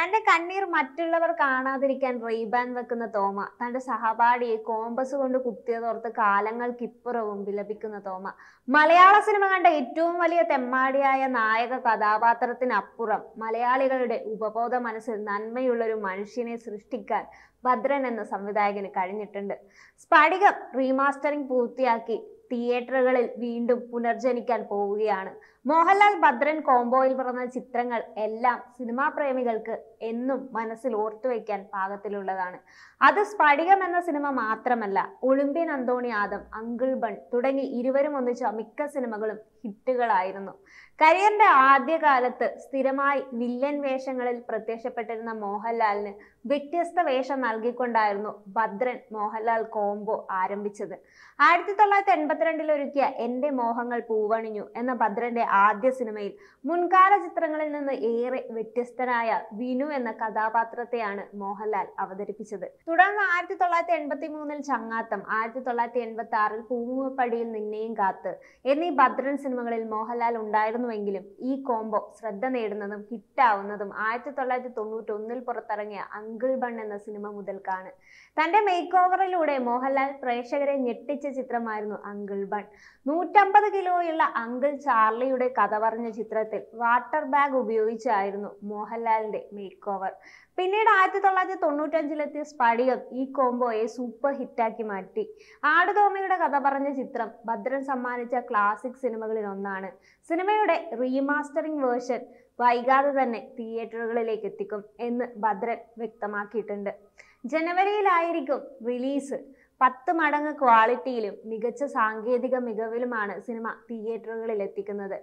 തന്റെ കണ്ണീർ മറ്റുള്ളവർ കാണാതിരിക്കാൻ റീബാൻ വെക്കുന്ന തോമ, തന്റെ സഹപാഠിയെ കോമ്പസ് കൊണ്ട് കുത്തിയതോർത്ത് കാലങ്ങൾക്കിപ്പുറവും വിലപിക്കുന്ന തോമ, മലയാള സിനിമ കണ്ട ഏറ്റവും വലിയ തെമ്മാടിയായ നായക കഥാപാത്രത്തിനപ്പുറം മലയാളികളുടെ ഉപബോധ മനസ്സിൽ നന്മയുള്ളൊരു മനുഷ്യനെ സൃഷ്ടിക്കാൻ ഭദ്രൻ എന്ന സംവിധായകന് കഴിഞ്ഞിട്ടുണ്ട്. സ്ഫടികം റീമാസ്റ്ററിംഗ് പൂർത്തിയാക്കി തിയേറ്ററുകളിൽ വീണ്ടും പുനർജനിക്കാൻ പോവുകയാണ്. മോഹൻലാൽ ഭദ്രൻ കോംബോയിൽ പിറന്ന ചിത്രങ്ങൾ എല്ലാം സിനിമാ പ്രേമികൾക്ക് എന്നും മനസ്സിൽ ഓർത്തുവെക്കാൻ പാകത്തിലുള്ളതാണ്. അത് സ്ഫടികം എന്ന സിനിമ മാത്രമല്ല, Olympian Anthony Adam, uncle bun തുടങ്ങി ഇരുവരും ഒന്നിച്ച മിക്ക സിനിമകളും ഹിറ്റുകളായിരുന്നു. കരിയറിന്റെ ആദ്യകാലത്ത് സ്ഥിരമായി വില്ലൻ വേഷങ്ങളിൽ പ്രത്യക്ഷപ്പെട്ടിരുന്ന മോഹൻലാലിന് വ്യത്യസ്ത വേഷം നൽകിക്കൊണ്ടായിരുന്നു ഭദ്രൻ മോഹൻലാൽ കോംബോ ആരംഭിച്ചത്. 1982 ഒരുക്കിയ എന്റെ മോഹങ്ങൾ പൂവണിഞ്ഞു എന്ന ഭദ്രന്റെ ആദ്യ സിനിമയിൽ മുൻകാല ചിത്രങ്ങളിൽ നിന്ന് ഏറെ വ്യത്യസ്തനായ വിനു എന്ന കഥാപാത്രത്തെയാണ് മോഹൻലാൽ അവതരിപ്പിച്ചത്. തുടർന്ന് 1983 ചങ്ങാത്തം, 1986 പൂമുഖപ്പടിയിൽ നിന്നെയും കാത്ത് എന്നീ ഭദ്രൻ സിനിമകളിൽ മോഹൻലാൽ ഉണ്ടായിരുന്നുവെങ്കിലും ഈ കോംബോ ശ്രദ്ധ നേടുന്നതും ഹിറ്റാവുന്നതും 1991 പുറത്തിറങ്ങിയ അങ്കിൾ ബൺ എന്ന സിനിമ മുതൽക്കാണ്. തന്റെ മേക്ക് ഓവറിലൂടെ മോഹൻലാൽ പ്രേക്ഷകരെ ഞെട്ടിച്ച ചിത്രമായിരുന്നു അങ്കിൾ ബൺ. 150 കിലോയുള്ള അങ്കിൾ ചാർലിയുടെ കഥ പറഞ്ഞ ചിത്രത്തിൽ വാട്ടർ ബാഗ് ഉപയോഗിച്ചായിരുന്നു മോഹൻലാലിന്റെ മേക്ക് ഓവർ. പിന്നീട് 1995 സ്ഫടികം ഈ കോംബോയെ സൂപ്പർ ഹിറ്റാക്കി മാറ്റി. ആടുതോമയുടെ കഥ പറഞ്ഞ ചിത്രം ഭദ്രൻ സമ്മാനിച്ച ക്ലാസിക് സിനിമകളിൽ ഒന്നാണ്. സിനിമയുടെ റീമാസ്റ്ററിംഗ് വേർഷൻ വൈകാതെ തന്നെ തിയേറ്ററുകളിലേക്ക് എത്തിക്കും എന്ന് ഭദ്രൻ വ്യക്തമാക്കിയിട്ടുണ്ട്. ജനുവരിയിലായിരിക്കും റിലീസ്. 10 മടങ്ങ് ക്വാളിറ്റിയിലും മികച്ച സാങ്കേതിക മികവിലുമാണ് സിനിമ തിയേറ്ററുകളിൽ എത്തിക്കുന്നത്.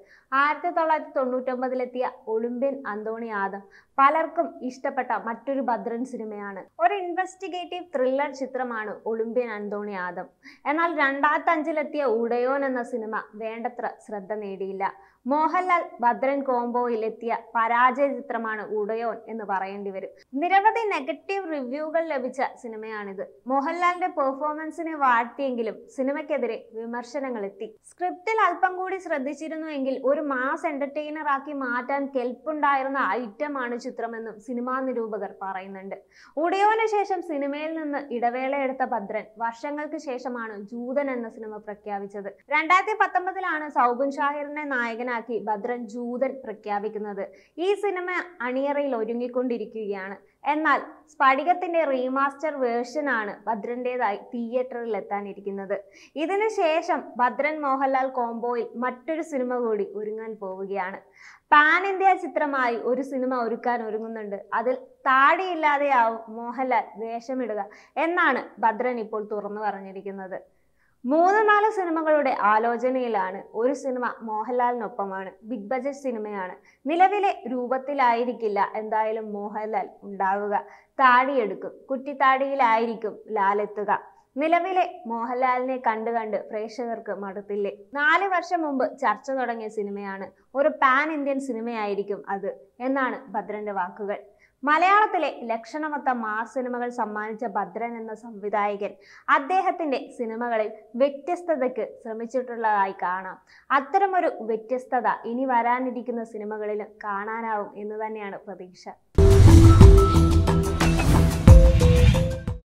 1999 ഒളിമ്പ്യൻ അന്തോണി ആദം പലർക്കും ഇഷ്ടപ്പെട്ട മറ്റൊരു ഭദ്രൻ സിനിമയാണ്. ഒരു ഇൻവെസ്റ്റിഗേറ്റീവ് ത്രില്ലർ ചിത്രമാണ് ഒളിമ്പ്യൻ അന്തോണി ആദം. എന്നാൽ 2005 ഉടയോൻ എന്ന സിനിമ വേണ്ടത്ര ശ്രദ്ധ നേടിയില്ല. മോഹൻലാൽ ഭദ്രൻ കോംബോയിൽ എത്തിയ പരാജയ ചിത്രമാണ് ഉടയോൻ എന്ന് പറയേണ്ടി വരും. നിരവധി നെഗറ്റീവ് റിവ്യൂകൾ ലഭിച്ച സിനിമയാണിത്. മോഹൻലാലിന്റെ പെർഫോമൻസിനെ വാഴ്ത്തിയെങ്കിലും സിനിമയ്ക്കെതിരെ വിമർശനങ്ങൾ എത്തി. സ്ക്രിപ്റ്റിൽ അല്പം കൂടി ശ്രദ്ധിച്ചിരുന്നുവെങ്കിൽ ഒരു മാസ് എന്റർടൈനർ ആക്കി മാറ്റാൻ കെൽപ്പുണ്ടായിരുന്ന ഐറ്റമാണ് ചിത്രമെന്നും സിനിമാ നിരൂപകർ പറയുന്നുണ്ട്. ഉടയോന് ശേഷം സിനിമയിൽ നിന്ന് ഇടവേള എടുത്ത ഭദ്രൻ വർഷങ്ങൾക്ക് ശേഷമാണ് ജൂതൻ എന്ന സിനിമ പ്രഖ്യാപിച്ചത്. 2019 സൗബിൻ ഷാഹിറിനെ നായകനാക്കി ഭദ്രൻ ജൂതൻ പ്രഖ്യാപിക്കുന്നത്. ഈ സിനിമ അണിയറയിൽ ഒരുങ്ങിക്കൊണ്ടിരിക്കുകയാണ്. എന്നാൽ സ്ഫടികത്തിന്റെ റീമാസ്റ്റർ വേർഷനാണ് ഭദ്രന്റേതായി തിയേറ്ററിൽ എത്താനിരിക്കുന്നത്. ഇതിനു ശേഷം ഭദ്രൻ മോഹൻലാൽ കോംബോയിൽ മറ്റൊരു സിനിമ കൂടി ഒരുങ്ങാൻ പോവുകയാണ്. പാൻ ഇന്ത്യ ചിത്രമായി ഒരു സിനിമ ഒരുക്കാൻ ഒരുങ്ങുന്നുണ്ട്. അതിൽ താടിയില്ലാതെയാവും മോഹൻലാൽ വേഷമിടുക എന്നാണ് ഭദ്രൻ ഇപ്പോൾ തുറന്നു പറഞ്ഞിരിക്കുന്നത്. 3-4 സിനിമകളുടെ ആലോചനയിലാണ്. ഒരു സിനിമ മോഹൻലാലിനൊപ്പമാണ്. ബിഗ് ബജറ്റ് സിനിമയാണ്. നിലവിലെ രൂപത്തിലായിരിക്കില്ല എന്തായാലും മോഹൻലാൽ ഉണ്ടാവുക. താടിയെടുക്കും. കുറ്റിത്താടിയിലായിരിക്കും ലാലെത്തുക. നിലവിലെ മോഹൻലാലിനെ കണ്ട് പ്രേക്ഷകർക്ക് മടുത്തില്ലേ? 4 വർഷം മുമ്പ് ചർച്ച തുടങ്ങിയ സിനിമയാണ്. ഒരു പാൻ ഇന്ത്യൻ സിനിമയായിരിക്കും അത് എന്നാണ് ഭദ്രന്റെ വാക്കുകൾ. മലയാളത്തിലെ ലക്ഷണമൊത്ത മാസ് സിനിമകൾ സമ്മാനിച്ച ഭദ്രൻ എന്ന സംവിധായകൻ അദ്ദേഹത്തിന്റെ സിനിമകളിൽ വ്യത്യസ്തതയ്ക്ക് ശ്രമിച്ചിട്ടുള്ളതായി കാണാം. അത്തരമൊരു വ്യത്യസ്തത ഇനി വരാനിരിക്കുന്ന സിനിമകളിലും കാണാനാവും എന്ന് തന്നെയാണ് പ്രതീക്ഷ.